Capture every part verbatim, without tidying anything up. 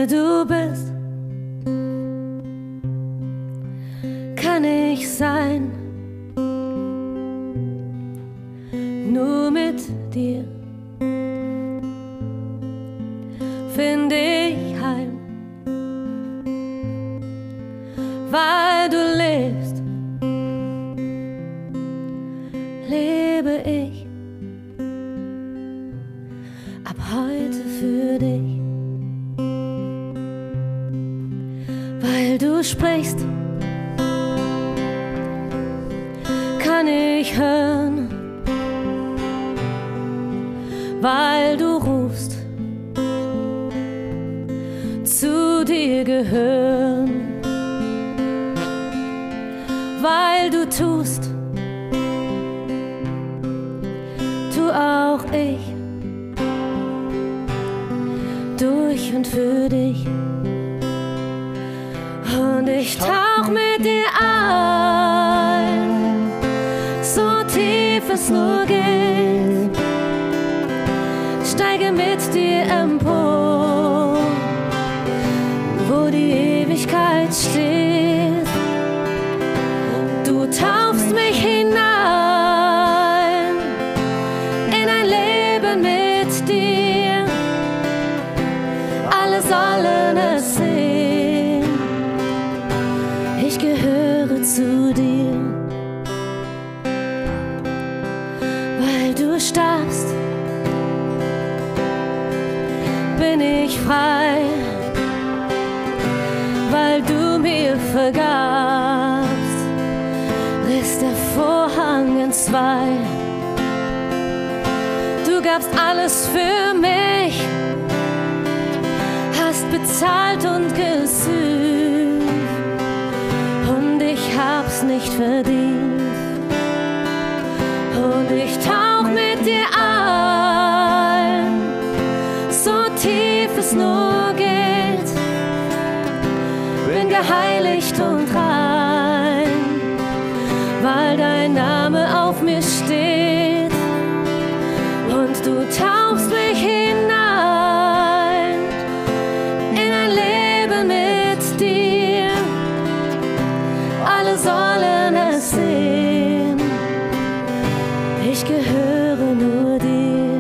Wer du bist, kann ich sein, nur mit dir finde ich heim, weil du lebst, lebe ich ab heute für dich, weil du sprichst, kann ich hören, weil du rufst, zu dir gehören, weil du tust, tu auch ich, durch und für dich. Und ich tauch mit dir ein, so tief es nur geht, steige mit dir empor, wo die Ewigkeit steht. Du tauchst mich hinein in ein Leben mit dir, alle sollen es sehen, ich gehöre zu dir, weil du starbst, bin ich frei, weil du mir vergabst, riss der Vorhang in zwei. Du gabst alles für mich, hast bezahlt und gesühnt, und ich hab's nicht verdient. Und ich tauch mit dir ein, so tief es nur geht, bin geheiligt und rein, weil dein Name auf mir steht. Und du tauchst mich hinein in ein Leben mit dir, alle sollen es sehen, ich gehöre nur dir.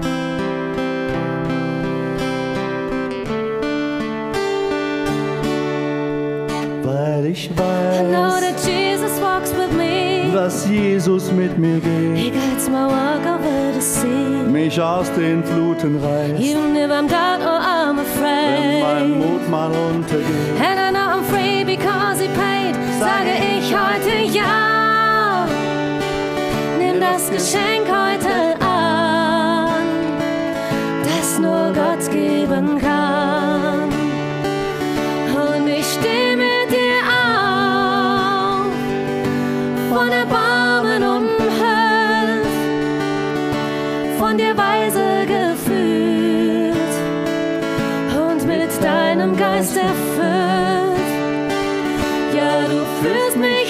Weil ich I know weiß, that Jesus walks with me. dass Jesus mit mir He geht, guides my walk over the sea. mich aus den Fluten reißt, Even if I'm down or I'm wenn mein afraid. Mut mal untergeht. And I know I'm free because he paid. Sage ich heute ja. Nimm das Geschenk heute an, das nur Gott geben kann. Und ich steh mit dir auf, von Erbarmen umhüllt, von dir weise geführt und mit deinem Geist erfüllt. Ja, du führst mich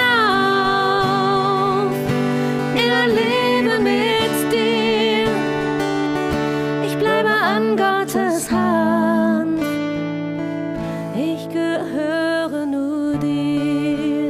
hinauf in ein Leben mit dir. Ich bleibe an Gottes Hand, ich gehöre nur dir.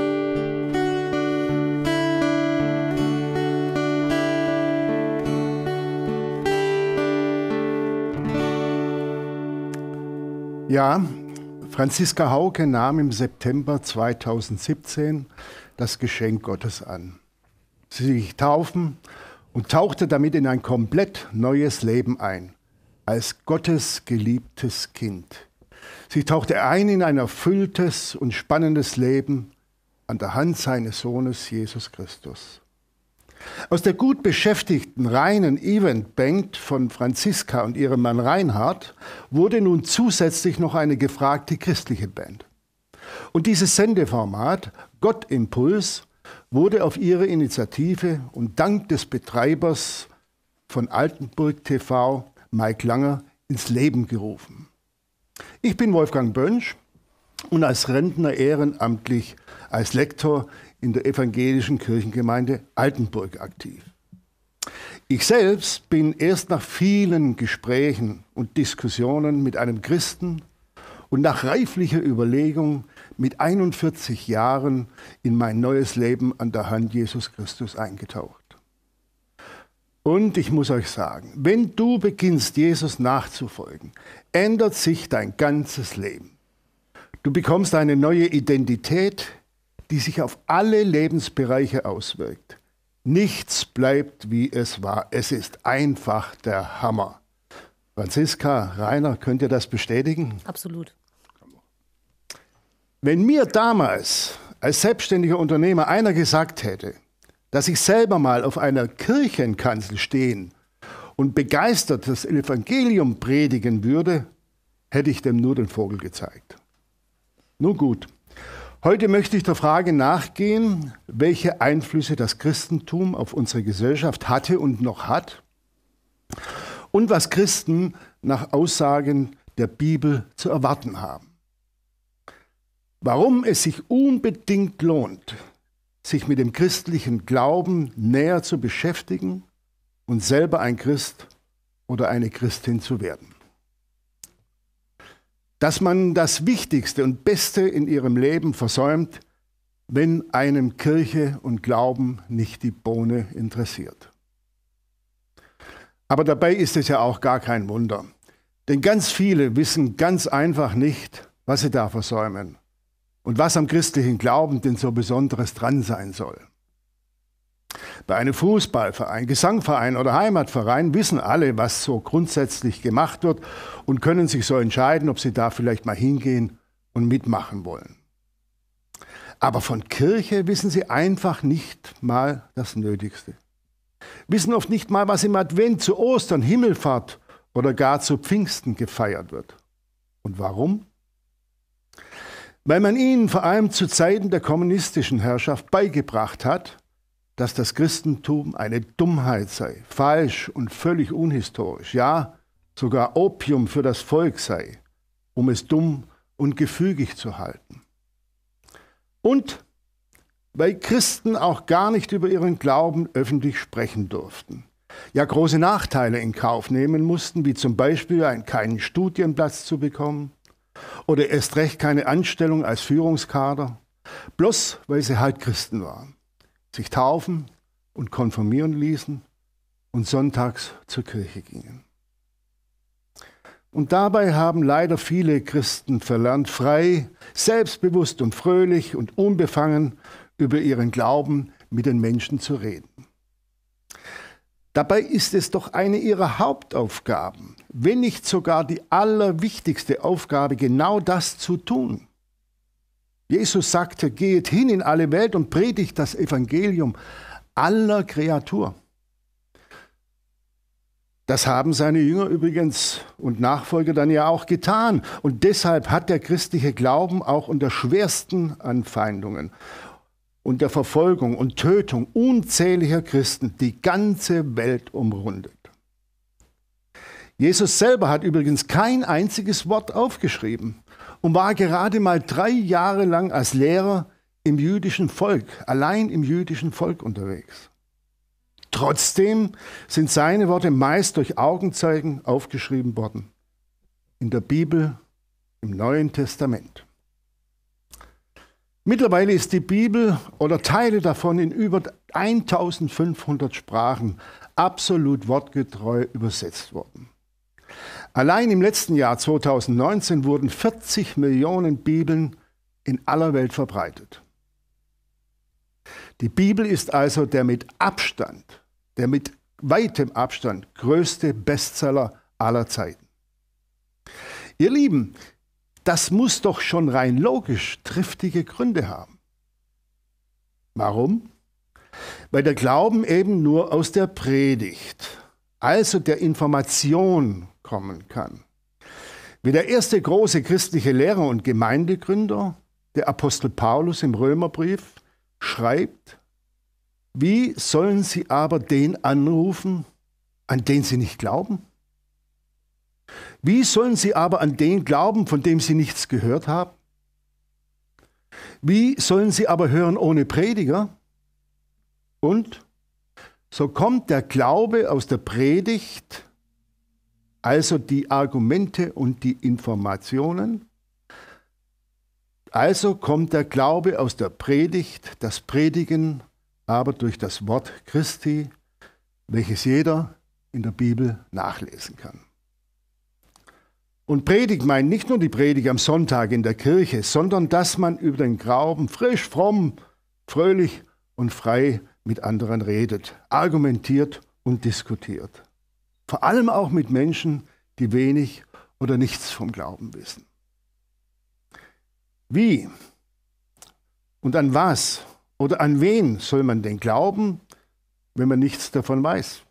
Ja, Franziska Hauke nahm im September zweitausendsiebzehn das Geschenk Gottes an. Sie ließ sich taufen und tauchte damit in ein komplett neues Leben ein, als Gottes geliebtes Kind. Sie tauchte ein in ein erfülltes und spannendes Leben an der Hand seines Sohnes Jesus Christus. Aus der gut beschäftigten reinen Eventband von Franziska und ihrem Mann Reinhard wurde nun zusätzlich noch eine gefragte christliche Band. Und dieses Sendeformat Gottimpuls wurde auf ihre Initiative und dank des Betreibers von Altenburg T V, Mike Langer, ins Leben gerufen. Ich bin Wolfgang Bönsch und als Rentner ehrenamtlich als Lektor in der evangelischen Kirchengemeinde Altenburg aktiv. Ich selbst bin erst nach vielen Gesprächen und Diskussionen mit einem Christen und nach reiflicher Überlegung mit einundvierzig Jahren in mein neues Leben an der Hand Jesus Christus eingetaucht. Und ich muss euch sagen, wenn du beginnst, Jesus nachzufolgen, ändert sich dein ganzes Leben. Du bekommst eine neue Identität, die sich auf alle Lebensbereiche auswirkt. Nichts bleibt, wie es war. Es ist einfach der Hammer. Franziska, Rainer, könnt ihr das bestätigen? Absolut. Wenn mir damals als selbstständiger Unternehmer einer gesagt hätte, dass ich selber mal auf einer Kirchenkanzel stehen und begeistert das Evangelium predigen würde, hätte ich dem nur den Vogel gezeigt. Nun gut, heute möchte ich der Frage nachgehen, welche Einflüsse das Christentum auf unsere Gesellschaft hatte und noch hat und was Christen nach Aussagen der Bibel zu erwarten haben. Warum es sich unbedingt lohnt, sich mit dem christlichen Glauben näher zu beschäftigen und selber ein Christ oder eine Christin zu werden. Dass man das Wichtigste und Beste in ihrem Leben versäumt, wenn einem Kirche und Glauben nicht die Bohne interessiert. Aber dabei ist es ja auch gar kein Wunder. Denn ganz viele wissen ganz einfach nicht, was sie da versäumen und was am christlichen Glauben denn so Besonderes dran sein soll. Bei einem Fußballverein, Gesangverein oder Heimatverein wissen alle, was so grundsätzlich gemacht wird und können sich so entscheiden, ob sie da vielleicht mal hingehen und mitmachen wollen. Aber von Kirche wissen sie einfach nicht mal das Nötigste. Wissen oft nicht mal, was im Advent zu Ostern, Himmelfahrt oder gar zu Pfingsten gefeiert wird. Und warum? Weil man ihnen vor allem zu Zeiten der kommunistischen Herrschaft beigebracht hat, dass das Christentum eine Dummheit sei, falsch und völlig unhistorisch, ja, sogar Opium für das Volk sei, um es dumm und gefügig zu halten. Und weil Christen auch gar nicht über ihren Glauben öffentlich sprechen durften, ja große Nachteile in Kauf nehmen mussten, wie zum Beispiel einen keinen Studienplatz zu bekommen oder erst recht keine Anstellung als Führungskader, bloß weil sie halt Christen waren, sich taufen und konfirmieren ließen und sonntags zur Kirche gingen. Und dabei haben leider viele Christen verlernt, frei, selbstbewusst und fröhlich und unbefangen über ihren Glauben mit den Menschen zu reden. Dabei ist es doch eine ihrer Hauptaufgaben, wenn nicht sogar die allerwichtigste Aufgabe, genau das zu tun. Jesus sagte, geht hin in alle Welt und predigt das Evangelium aller Kreatur. Das haben seine Jünger übrigens und Nachfolger dann ja auch getan. Und deshalb hat der christliche Glauben auch unter schwersten Anfeindungen und der Verfolgung und Tötung unzähliger Christen die ganze Welt umrundet. Jesus selber hat übrigens kein einziges Wort aufgeschrieben und war gerade mal drei Jahre lang als Lehrer im jüdischen Volk, allein im jüdischen Volk unterwegs. Trotzdem sind seine Worte meist durch Augenzeugen aufgeschrieben worden. In der Bibel, im Neuen Testament. Mittlerweile ist die Bibel oder Teile davon in über eintausendfünfhundert Sprachen absolut wortgetreu übersetzt worden. Allein im letzten Jahr zweitausendneunzehn wurden vierzig Millionen Bibeln in aller Welt verbreitet. Die Bibel ist also der mit Abstand, der mit weitem Abstand größte Bestseller aller Zeiten. Ihr Lieben, das muss doch schon rein logisch triftige Gründe haben. Warum? Weil der Glauben eben nur aus der Predigt, also der Information, kommen kann. Wie der erste große christliche Lehrer und Gemeindegründer, der Apostel Paulus im Römerbrief, schreibt, wie sollen sie aber den anrufen, an den sie nicht glauben? Wie sollen sie aber an den glauben, von dem sie nichts gehört haben? Wie sollen sie aber hören ohne Prediger? Und so kommt der Glaube aus der Predigt, also die Argumente und die Informationen. Also kommt der Glaube aus der Predigt, das Predigen aber durch das Wort Christi, welches jeder in der Bibel nachlesen kann. Und Predigt meint nicht nur die Predigt am Sonntag in der Kirche, sondern dass man über den Glauben frisch, fromm, fröhlich und frei mit anderen redet, argumentiert und diskutiert. Vor allem auch mit Menschen, die wenig oder nichts vom Glauben wissen. Wie und an was oder an wen soll man denn glauben, wenn man nichts davon weiß?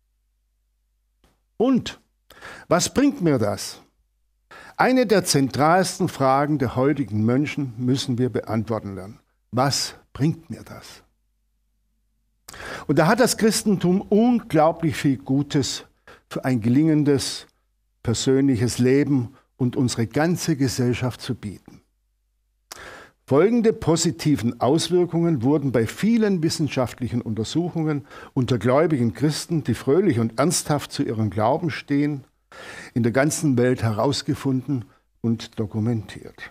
Und was bringt mir das? Eine der zentralsten Fragen der heutigen Menschen müssen wir beantworten lernen. Was bringt mir das? Und da hat das Christentum unglaublich viel Gutes für ein gelingendes persönliches Leben und unsere ganze Gesellschaft zu bieten. Folgende positiven Auswirkungen wurden bei vielen wissenschaftlichen Untersuchungen unter gläubigen Christen, die fröhlich und ernsthaft zu ihrem Glauben stehen, in der ganzen Welt herausgefunden und dokumentiert.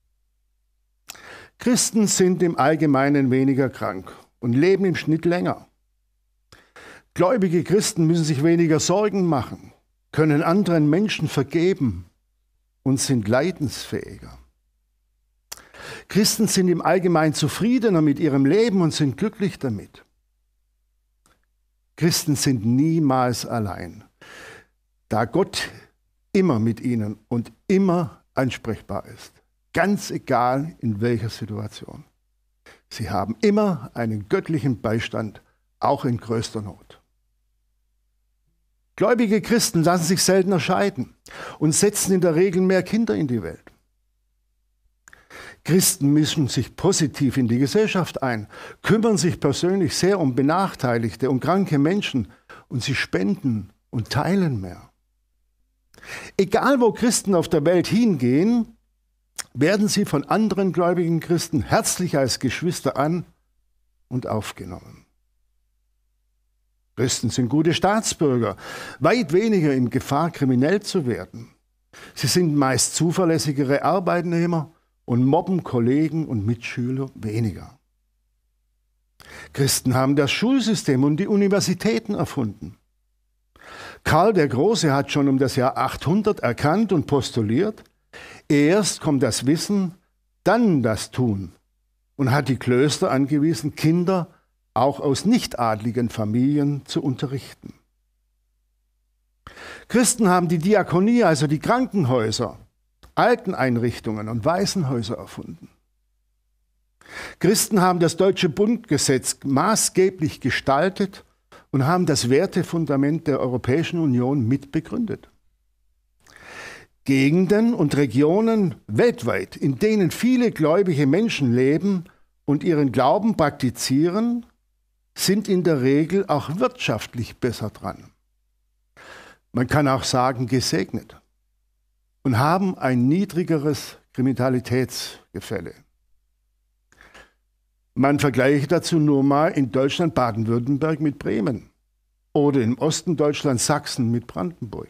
Christen sind im Allgemeinen weniger krank und leben im Schnitt länger. Gläubige Christen müssen sich weniger Sorgen machen, können anderen Menschen vergeben und sind leidensfähiger. Christen sind im Allgemeinen zufriedener mit ihrem Leben und sind glücklich damit. Christen sind niemals allein, da Gott immer mit ihnen und immer ansprechbar ist, ganz egal in welcher Situation. Sie haben immer einen göttlichen Beistand, auch in größter Not. Gläubige Christen lassen sich seltener scheiden und setzen in der Regel mehr Kinder in die Welt. Christen mischen sich positiv in die Gesellschaft ein, kümmern sich persönlich sehr um benachteiligte und kranke Menschen und sie spenden und teilen mehr. Egal wo Christen auf der Welt hingehen, werden sie von anderen gläubigen Christen herzlich als Geschwister an und aufgenommen. Christen sind gute Staatsbürger, weit weniger in Gefahr, kriminell zu werden. Sie sind meist zuverlässigere Arbeitnehmer und mobben Kollegen und Mitschüler weniger. Christen haben das Schulsystem und die Universitäten erfunden. Karl der Große hat schon um das Jahr achthundert erkannt und postuliert, erst kommt das Wissen, dann das Tun, und hat die Klöster angewiesen, Kinder auch aus nichtadligen Familien zu unterrichten. Christen haben die Diakonie, also die Krankenhäuser, Alteneinrichtungen und Waisenhäuser erfunden. Christen haben das Deutsche Grundgesetz maßgeblich gestaltet und haben das Wertefundament der Europäischen Union mitbegründet. Gegenden und Regionen weltweit, in denen viele gläubige Menschen leben und ihren Glauben praktizieren, sind in der Regel auch wirtschaftlich besser dran. Man kann auch sagen, gesegnet und haben ein niedrigeres Kriminalitätsgefälle. Man vergleiche dazu nur mal in Deutschland Baden-Württemberg mit Bremen oder im Osten Deutschlands Sachsen mit Brandenburg.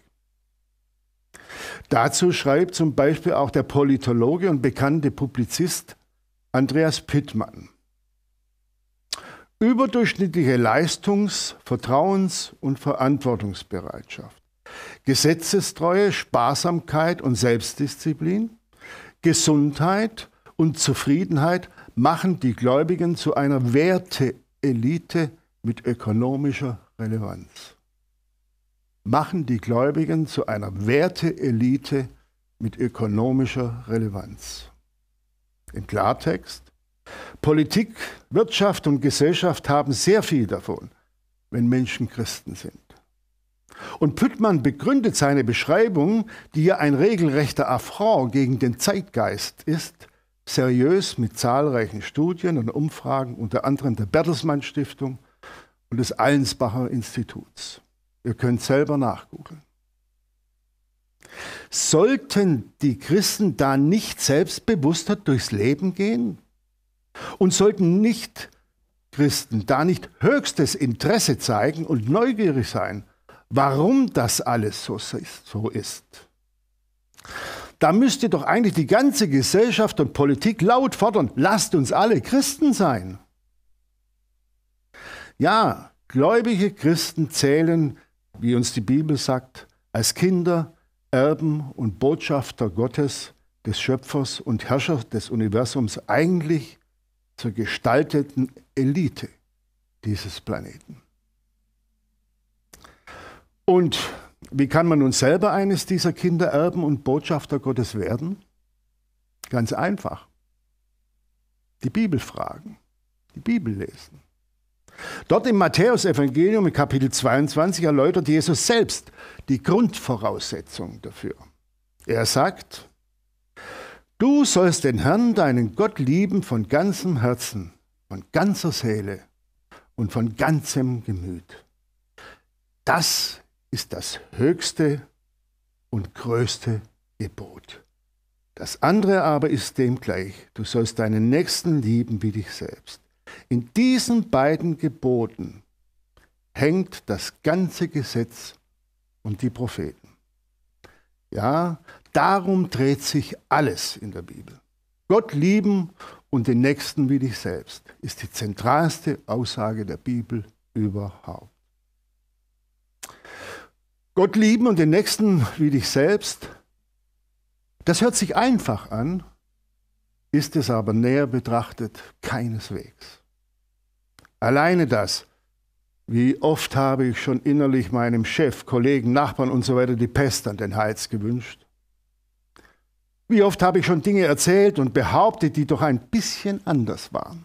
Dazu schreibt zum Beispiel auch der Politologe und bekannte Publizist Andreas Pittmann. Überdurchschnittliche Leistungs-, Vertrauens- und Verantwortungsbereitschaft, Gesetzestreue, Sparsamkeit und Selbstdisziplin, Gesundheit und Zufriedenheit machen die Gläubigen zu einer Werteelite mit ökonomischer Relevanz. Machen die Gläubigen zu einer Werteelite mit ökonomischer Relevanz. Im Klartext: Politik, Wirtschaft und Gesellschaft haben sehr viel davon, wenn Menschen Christen sind. Und Pittmann begründet seine Beschreibung, die ja ein regelrechter Affront gegen den Zeitgeist ist, seriös mit zahlreichen Studien und Umfragen, unter anderem der Bertelsmann Stiftung und des Allensbacher Instituts. Ihr könnt selber nachgoogeln. Sollten die Christen da nicht selbstbewusster durchs Leben gehen? Und sollten nicht Christen da nicht höchstes Interesse zeigen und neugierig sein, warum das alles so ist? Da müsste doch eigentlich die ganze Gesellschaft und Politik laut fordern, lasst uns alle Christen sein. Ja, gläubige Christen zählen, wie uns die Bibel sagt, als Kinder, Erben und Botschafter Gottes, des Schöpfers und Herrschers des Universums eigentlich zur gestalteten Elite dieses Planeten. Und wie kann man nun selber eines dieser Kinder, Erben und Botschafter Gottes werden? Ganz einfach. Die Bibel fragen, die Bibel lesen. Dort im Matthäus-Evangelium in Kapitel zweiundzwanzig erläutert Jesus selbst die Grundvoraussetzung dafür. Er sagt, du sollst den Herrn, deinen Gott lieben von ganzem Herzen, von ganzer Seele und von ganzem Gemüt. Das ist das höchste und größte Gebot. Das andere aber ist dem gleich. Du sollst deinen Nächsten lieben wie dich selbst. In diesen beiden Geboten hängt das ganze Gesetz und die Propheten. Ja, darum dreht sich alles in der Bibel. Gott lieben und den Nächsten wie dich selbst ist die zentralste Aussage der Bibel überhaupt. Gott lieben und den Nächsten wie dich selbst, das hört sich einfach an, ist es aber näher betrachtet keineswegs. Alleine das, wie oft habe ich schon innerlich meinem Chef, Kollegen, Nachbarn und so weiter die Pest an den Hals gewünscht. Wie oft habe ich schon Dinge erzählt und behauptet, die doch ein bisschen anders waren.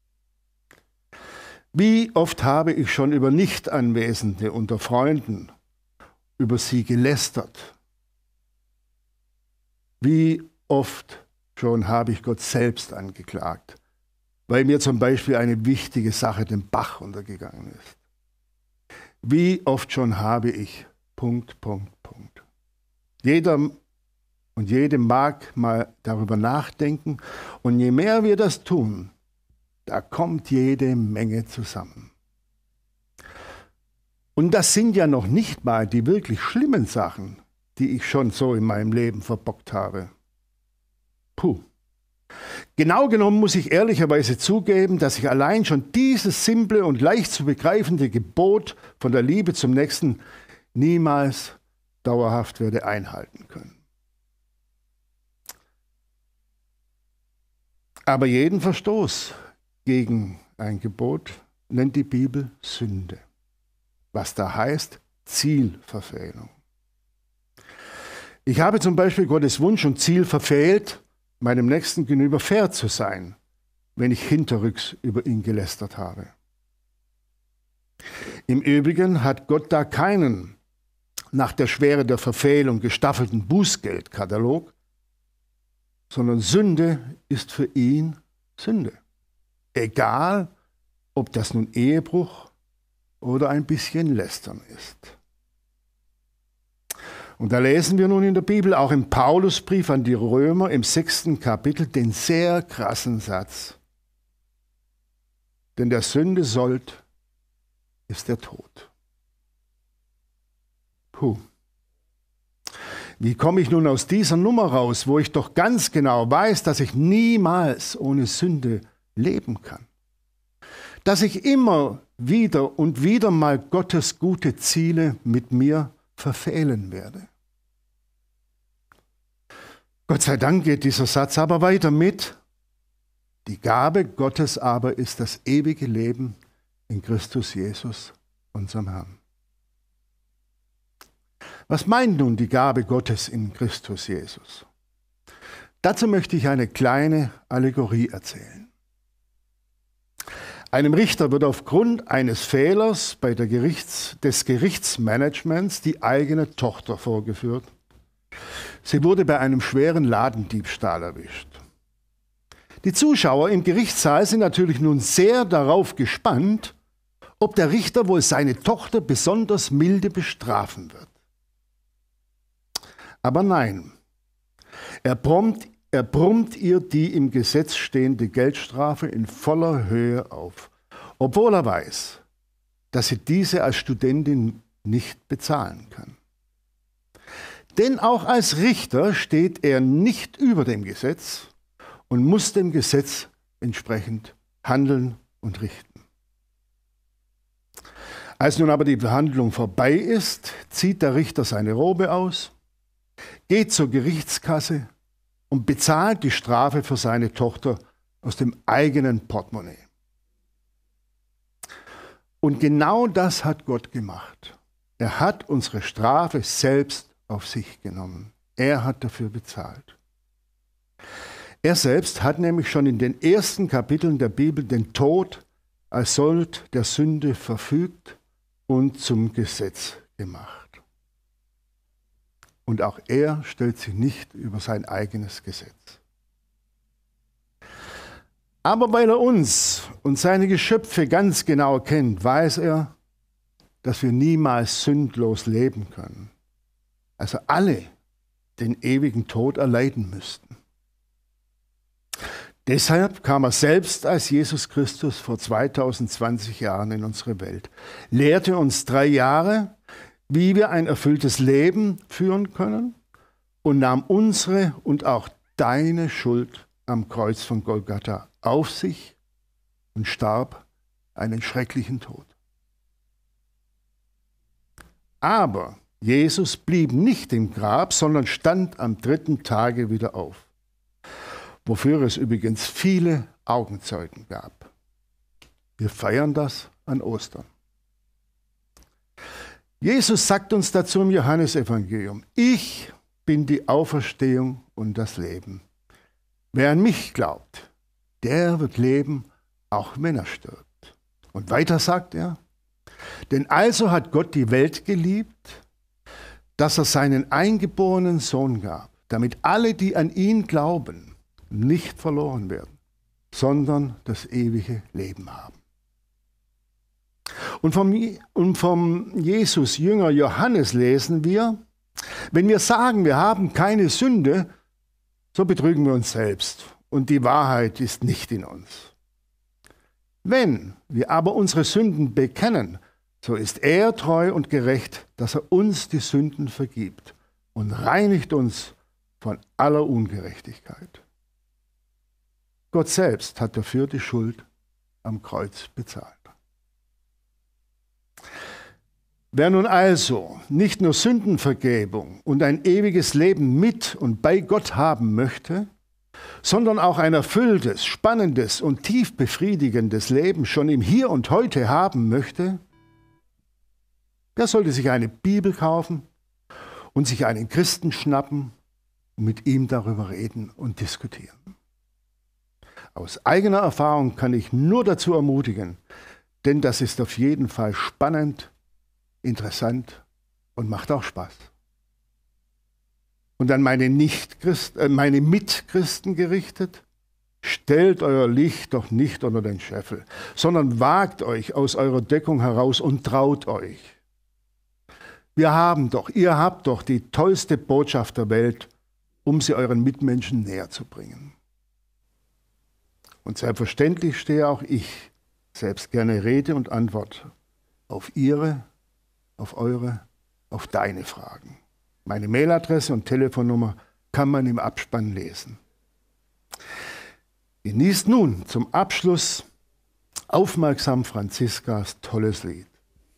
Wie oft habe ich schon über Nichtanwesende unter Freunden über sie gelästert. Wie oft schon habe ich Gott selbst angeklagt, weil mir zum Beispiel eine wichtige Sache den Bach untergegangen ist. Wie oft schon habe ich, Punkt, Punkt, Punkt. Jeder und jede mag mal darüber nachdenken und je mehr wir das tun, da kommt jede Menge zusammen. Und das sind ja noch nicht mal die wirklich schlimmen Sachen, die ich schon so in meinem Leben verbockt habe. Puh. Genau genommen muss ich ehrlicherweise zugeben, dass ich allein schon dieses simple und leicht zu begreifende Gebot von der Liebe zum Nächsten niemals dauerhaft werde einhalten können. Aber jeden Verstoß gegen ein Gebot nennt die Bibel Sünde. Was da heißt, Zielverfehlung. Ich habe zum Beispiel Gottes Wunsch und Ziel verfehlt, meinem Nächsten gegenüber fair zu sein, wenn ich hinterrücks über ihn gelästert habe. Im Übrigen hat Gott da keinen nach der Schwere der Verfehlung gestaffelten Bußgeldkatalog, sondern Sünde ist für ihn Sünde. Egal, ob das nun Ehebruch oder ein bisschen Lästern ist. Und da lesen wir nun in der Bibel, auch im Paulusbrief an die Römer im sechsten Kapitel, den sehr krassen Satz. Denn der Sünde Sold ist der Tod. Puh. Wie komme ich nun aus dieser Nummer raus, wo ich doch ganz genau weiß, dass ich niemals ohne Sünde leben kann? Dass ich immer wieder und wieder mal Gottes gute Ziele mit mir verfehlen werde. Gott sei Dank geht dieser Satz aber weiter mit: Die Gabe Gottes aber ist das ewige Leben in Christus Jesus, unserem Herrn. Was meint nun die Gabe Gottes in Christus Jesus? Dazu möchte ich eine kleine Allegorie erzählen. Einem Richter wird aufgrund eines Fehlers bei der Gerichts, des Gerichtsmanagements die eigene Tochter vorgeführt. Sie wurde bei einem schweren Ladendiebstahl erwischt. Die Zuschauer im Gerichtssaal sind natürlich nun sehr darauf gespannt, ob der Richter wohl seine Tochter besonders milde bestrafen wird. Aber nein, er brummt, er brummt ihr die im Gesetz stehende Geldstrafe in voller Höhe auf. obwohl er weiß, dass sie diese als Studentin nicht bezahlen kann. Denn auch als Richter steht er nicht über dem Gesetz und muss dem Gesetz entsprechend handeln und richten. Als nun aber die Verhandlung vorbei ist, zieht der Richter seine Robe aus, geht zur Gerichtskasse und bezahlt die Strafe für seine Tochter aus dem eigenen Portemonnaie. Und genau das hat Gott gemacht. Er hat unsere Strafe selbst auf sich genommen. Er hat dafür bezahlt. Er selbst hat nämlich schon in den ersten Kapiteln der Bibel den Tod als Sold der Sünde verfügt und zum Gesetz gemacht. Und auch er stellt sich nicht über sein eigenes Gesetz. Aber weil er uns und seine Geschöpfe ganz genau kennt, weiß er, dass wir niemals sündlos leben können. Also alle den ewigen Tod erleiden müssten. Deshalb kam er selbst als Jesus Christus vor zweitausendzwanzig Jahren in unsere Welt, lehrte uns drei Jahre, wie wir ein erfülltes Leben führen können und nahm unsere und auch deine Schuld am Kreuz von Golgatha auf sich und starb einen schrecklichen Tod. Aber Jesus blieb nicht im Grab, sondern stand am dritten Tage wieder auf, wofür es übrigens viele Augenzeugen gab. Wir feiern das an Ostern. Jesus sagt uns dazu im Johannesevangelium: Ich bin die Auferstehung und das Leben. Wer an mich glaubt, der wird leben, auch wenn er stirbt. Und weiter sagt er: Denn also hat Gott die Welt geliebt, dass er seinen eingeborenen Sohn gab, damit alle, die an ihn glauben, nicht verloren werden, sondern das ewige Leben haben. Und vom, und vom Jesus-Jünger Johannes lesen wir: Wenn wir sagen, wir haben keine Sünde, so betrügen wir uns selbst und die Wahrheit ist nicht in uns. Wenn wir aber unsere Sünden bekennen, so ist er treu und gerecht, dass er uns die Sünden vergibt und reinigt uns von aller Ungerechtigkeit. Gott selbst hat dafür die Schuld am Kreuz bezahlt. Wer nun also nicht nur Sündenvergebung und ein ewiges Leben mit und bei Gott haben möchte, sondern auch ein erfülltes, spannendes und tief befriedigendes Leben schon im Hier und Heute haben möchte, der sollte sich eine Bibel kaufen und sich einen Christen schnappen und mit ihm darüber reden und diskutieren. Aus eigener Erfahrung kann ich nur dazu ermutigen, denn das ist auf jeden Fall spannend, interessant und macht auch Spaß. Und an meine, Nicht-Christ, äh, meine Mitchristen gerichtet: Stellt euer Licht doch nicht unter den Scheffel, sondern wagt euch aus eurer Deckung heraus und traut euch. Wir haben doch, ihr habt doch die tollste Botschaft der Welt, um sie euren Mitmenschen näher zu bringen. Und selbstverständlich stehe auch ich selbst gerne Rede und Antwort auf Ihre, auf eure, auf deine Fragen. Meine Mailadresse und Telefonnummer kann man im Abspann lesen. Genießt nun zum Abschluss aufmerksam Franziskas tolles Lied.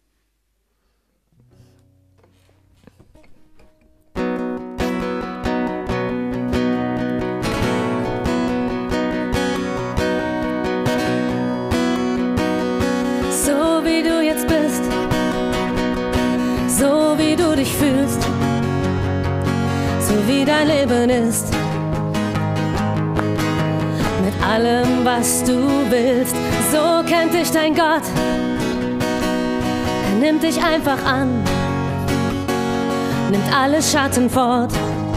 So wie du jetzt bist, so wie du dich fühlst, so wie dein Leben ist, mit allem, was du willst, so kennt dich dein Gott. Er nimmt dich einfach an, nimmt alle Schatten fort,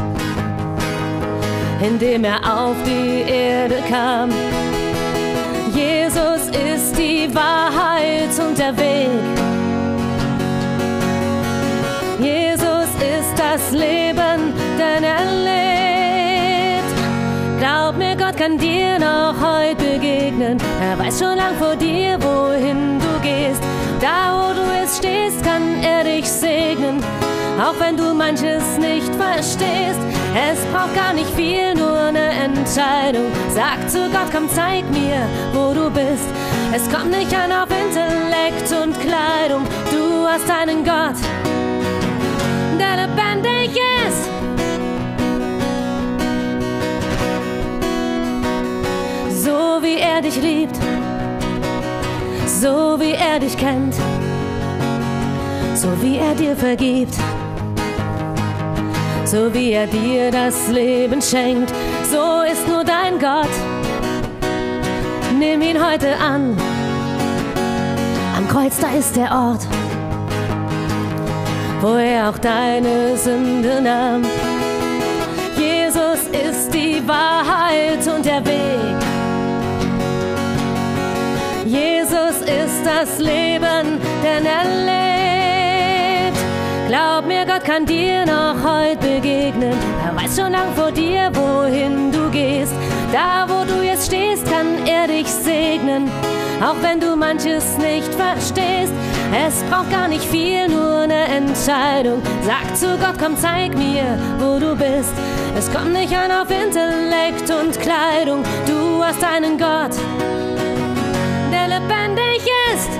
indem er auf die Erde kam. Jesus ist die Wahrheit und der Weg. Jesus ist das Leben, denn er lebt. Glaub mir, Gott kann dir noch heute begegnen. begegnen. Er weiß schon lang vor dir, wohin du gehst. Da, wo du jetzt stehst, kann er dich segnen. Auch wenn du manches nicht verstehst. Es braucht gar nicht viel, nur eine Entscheidung. Sag zu Gott, komm, zeig mir, wo du bist. Es kommt nicht an auf Intellekt und Kleidung. Du hast einen Gott, der lebendig ist. So wie er dich liebt, so wie er dich kennt, so wie er dir vergibt, so wie er dir das Leben schenkt. So ist nur dein Gott. Nimm ihn heute an. Am Kreuz, da ist der Ort, wo er auch deine Sünde nahm. Jesus ist die Wahrheit und der Weg. Jesus ist das Leben, denn er lebt. Glaub mir, Gott kann dir noch heute begegnen. Er weiß schon lang vor dir, wohin du gehst. Da, wo du jetzt stehst, kann er dich segnen. Auch wenn du manches nicht verstehst. Es braucht gar nicht viel, nur eine Entscheidung. Sag zu Gott, komm, zeig mir, wo du bist. Es kommt nicht an auf Intellekt und Kleidung. Du hast einen Gott, der lebendig ist.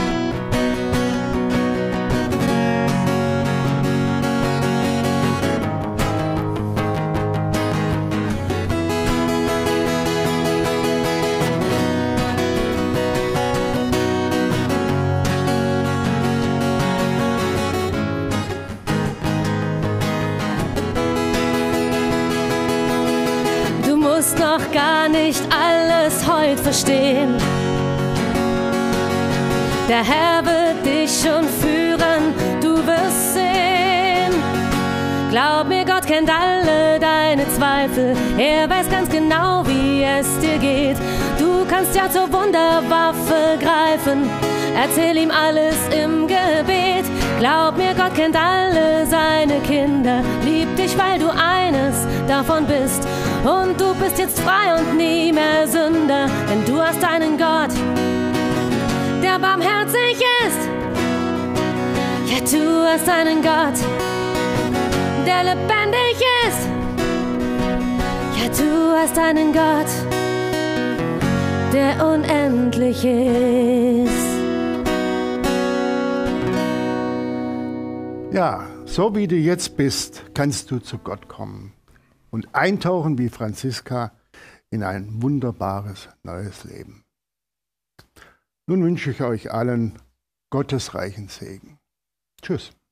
Du musst noch gar nicht alles heute verstehen. Der Herr wird dich schon führen, du wirst sehen. Glaub mir, Gott kennt alle deine Zweifel. Er weiß ganz genau, wie es dir geht. Du kannst ja zur Wunderwaffe greifen. Erzähl ihm alles im Gebet. Glaub mir, Gott kennt alle seine Kinder. Liebt dich, weil du eines davon bist. Und du bist jetzt frei und nie mehr Sünder. Denn du hast einen Gott, der barmherzig ist. Ja, du hast einen Gott, der lebendig ist. Ja, du hast einen Gott, der unendlich ist. Ja, so wie du jetzt bist, kannst du zu Gott kommen und eintauchen wie Franziska in ein wunderbares neues Leben. Nun wünsche ich euch allen Gottes reichen Segen. Tschüss.